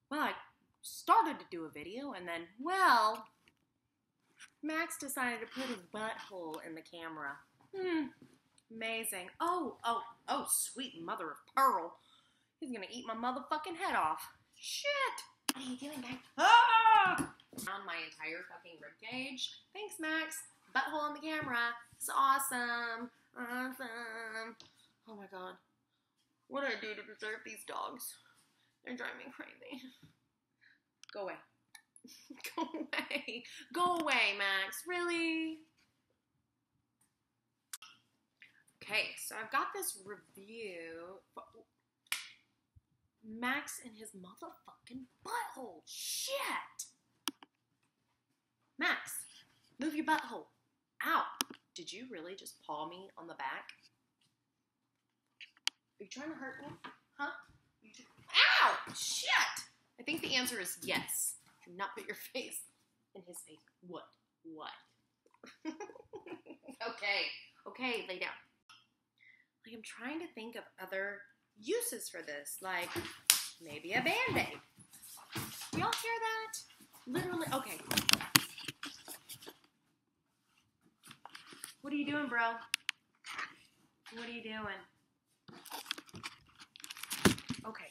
Well, I started to do a video and then, well, Max decided to put his butthole in the camera. Amazing. Oh, sweet mother of pearl. He's gonna eat my motherfucking head off. Shit. What are you doing, guys? Ah! Around my entire fucking ribcage. Thanks, Max. Butthole in the camera. It's awesome. Awesome. Oh my god. What do I do to deserve these dogs? They're driving me crazy. Go away. Go away. Go away, Max. Really? Okay, so I've got this review. Max and his motherfucking butthole. Shit. Max, move your butthole. Ow. Did you really just paw me on the back? Are you trying to hurt me? Huh? Ow! Shit! I think the answer is yes. Do not put your face in his face. What? Okay, lay down. Like, I'm trying to think of other uses for this, like maybe a Band-Aid. Y'all hear that? Literally, okay. What are you doing, bro? What are you doing? Okay.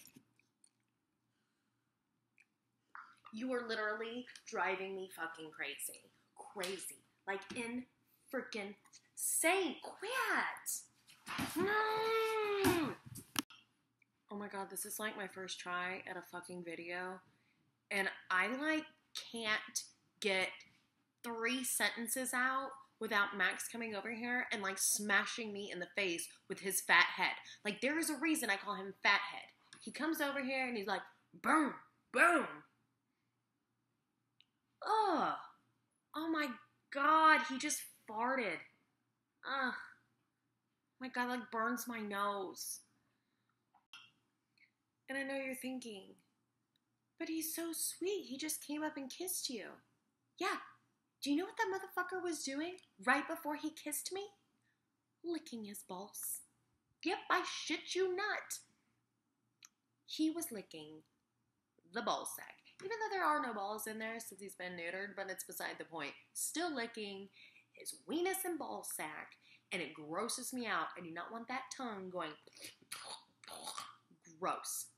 You are literally driving me fucking crazy. Crazy. Like, in freaking insane. Quit! No! Oh my god, this is like my first try at a fucking video. And I like can't get 3 sentences out without Max coming over here and like smashing me in the face with his fat head. Like, there is a reason I call him Fat Head. He comes over here and he's like, boom, boom. Ugh. Oh my god, he just farted. Ugh. My god, like burns my nose. And I know you're thinking, but he's so sweet. He just came up and kissed you. Yeah. Do you know what that motherfucker was doing right before he kissed me? Licking his balls. Yep, I shit you not. He was licking the ball sack. Even though there are no balls in there since he's been neutered, but it's beside the point. Still licking his weenus and ball sack, and it grosses me out. I do not want that tongue going gross.